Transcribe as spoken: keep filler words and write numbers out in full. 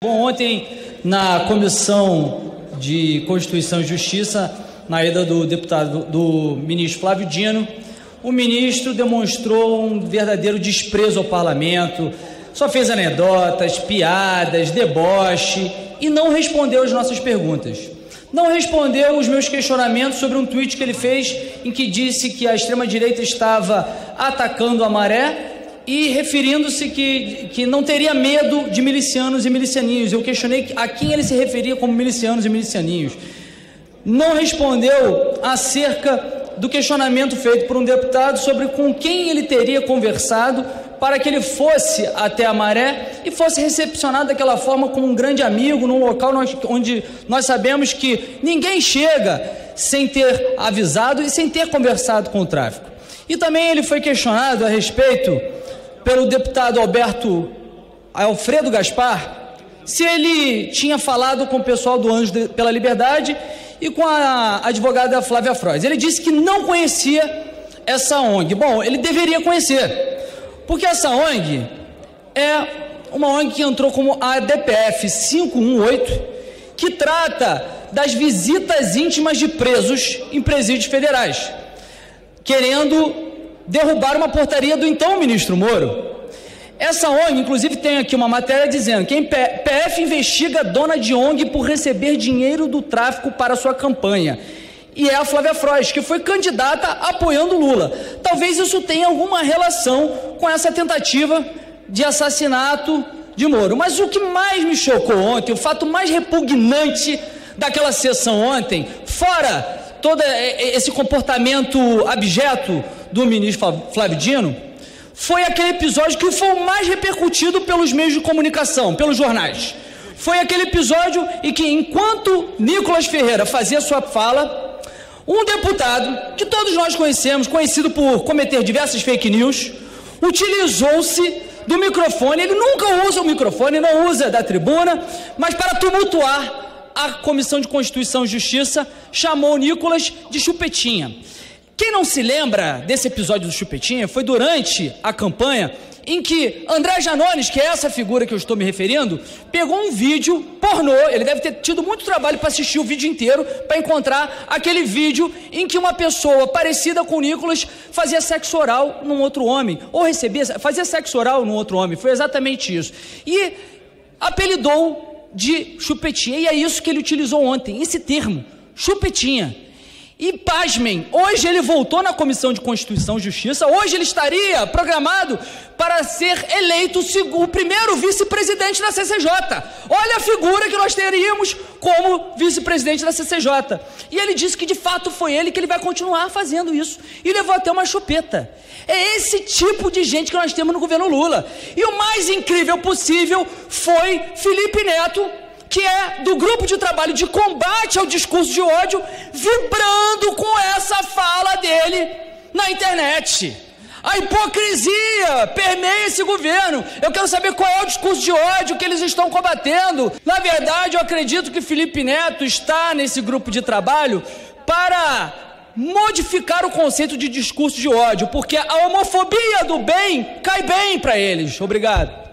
Bom, ontem, na Comissão de Constituição e Justiça, na ida do deputado, do ministro Flávio Dino, o ministro demonstrou um verdadeiro desprezo ao parlamento, só fez anedotas, piadas, deboche e não respondeu às nossas perguntas. Não respondeu os meus questionamentos sobre um tweet que ele fez em que disse que a extrema-direita estava atacando a maré e referindo-se que, que não teria medo de milicianos e milicianinhos. Eu questionei a quem ele se referia como milicianos e milicianinhos. Não respondeu acerca do questionamento feito por um deputado sobre com quem ele teria conversado para que ele fosse até a maré e fosse recepcionado daquela forma como um grande amigo, num local onde nós sabemos que ninguém chega sem ter avisado e sem ter conversado com o tráfico. E também ele foi questionado a respeito pelo deputado Alberto Alfredo Gaspar, se ele tinha falado com o pessoal do Anjos pela Liberdade e com a advogada Flávia Frois. Ele disse que não conhecia essa O N G. Bom, ele deveria conhecer, porque essa O N G é uma O N G que entrou como a D P F cinco um oito, que trata das visitas íntimas de presos em presídios federais, querendo derrubar uma portaria do então ministro Moro. Essa O N G, inclusive, tem aqui uma matéria dizendo que a P F investiga dona de O N G por receber dinheiro do tráfico para sua campanha. E é a Flávia Frois, que foi candidata apoiando Lula. Talvez isso tenha alguma relação com essa tentativa de assassinato de Moro. Mas o que mais me chocou ontem, o fato mais repugnante daquela sessão ontem, fora todo esse comportamento abjeto do ministro Flávio Dino, foi aquele episódio que foi o mais repercutido pelos meios de comunicação, pelos jornais. Foi aquele episódio em que, enquanto Nicolas Ferreira fazia sua fala, um deputado, que todos nós conhecemos, conhecido por cometer diversas fake news, utilizou-se do microfone. Ele nunca usa o microfone, não usa da tribuna, mas para tumultuar a Comissão de Constituição e Justiça, chamou o Nicolas de chupetinha. Quem não se lembra desse episódio do chupetinha foi durante a campanha em que André Janones, que é essa figura que eu estou me referindo, pegou um vídeo pornô. Ele deve ter tido muito trabalho para assistir o vídeo inteiro, para encontrar aquele vídeo em que uma pessoa parecida com o Nicolas fazia sexo oral num outro homem, ou recebia, fazia sexo oral num outro homem. Foi exatamente isso. E apelidou de chupetinha, e é isso que ele utilizou ontem, esse termo, chupetinha. E pasmem, hoje ele voltou na Comissão de Constituição e Justiça, hoje ele estaria programado para ser eleito o primeiro vice-presidente da C C J. Olha a figura que nós teríamos como vice-presidente da C C J. E ele disse que de fato foi ele, que ele vai continuar fazendo isso. E levou até uma chupeta. É esse tipo de gente que nós temos no governo Lula. E o mais incrível possível foi Felipe Neto, que é do grupo de trabalho de combate ao discurso de ódio, vibrando com essa fala dele na internet. A hipocrisia permeia esse governo. Eu quero saber qual é o discurso de ódio que eles estão combatendo. Na verdade, eu acredito que Felipe Neto está nesse grupo de trabalho para modificar o conceito de discurso de ódio, porque a homofobia do bem cai bem para eles. Obrigado.